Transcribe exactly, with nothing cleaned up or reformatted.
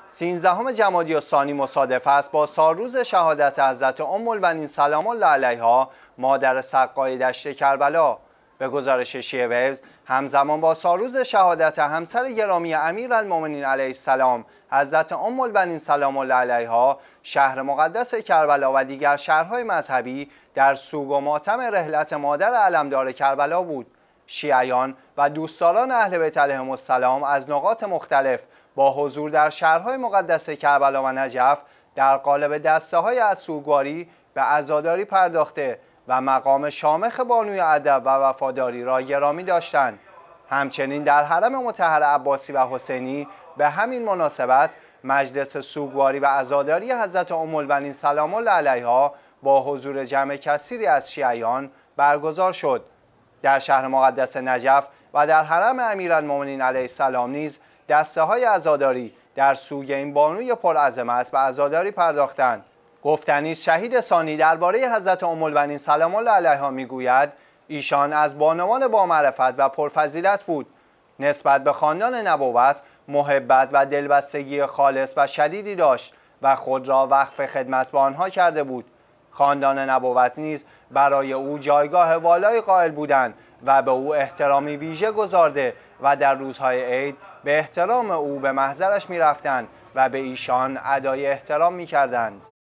سیزدهم جمادی الثانی مصادف است با سالروز شهادت حضرت ام البنین سلام الله علیها مادر سقای دشت کربلا. به گزارش شیعه ویوز، همزمان با سالروز شهادت همسر گرامی امیرالمؤمنین علیه السلام حضرت ام البنین سلام الله علیها، شهر مقدس کربلا و دیگر شهرهای مذهبی در سوگ و ماتم رحلت مادر علمدار کربلا بود. شیعیان و دوستداران اهل بیت علیهم السلام از نقاط مختلف با حضور در شهرهای مقدس کربلا و نجف در قالب دسته های از سوگواری به عزاداری پرداخته و مقام شامخ بانوی ادب و وفاداری را گرامی داشتند. همچنین در حرم مطهر عباسی و حسینی به همین مناسبت مجلس سوگواری و عزاداری حضرت ام البنین سلام الله علیها با حضور جمع کثیری از شیعیان برگزار شد. در شهر مقدس نجف و در حرم امیرالمؤمنین علیه السلام نیز دسته های عزاداری در سوگ این بانوی پرعظمت به عزاداری پرداختند. گفتنی است شهید ثانی درباره حضرت ام البنین سلام الله علیها میگوید ایشان از بانوان با معرفت و پرفضیلت بود. نسبت به خاندان نبوت محبت و دلبستگی خالص و شدیدی داشت و خود را وقف خدمت به آنها کرده بود. خاندان نبوت نیز برای او جایگاه والای قائل بودند و به او احترامی ویژه گذارده و در روزهای عید به احترام او به محضرش می رفتند و به ایشان ادای احترام می کردند.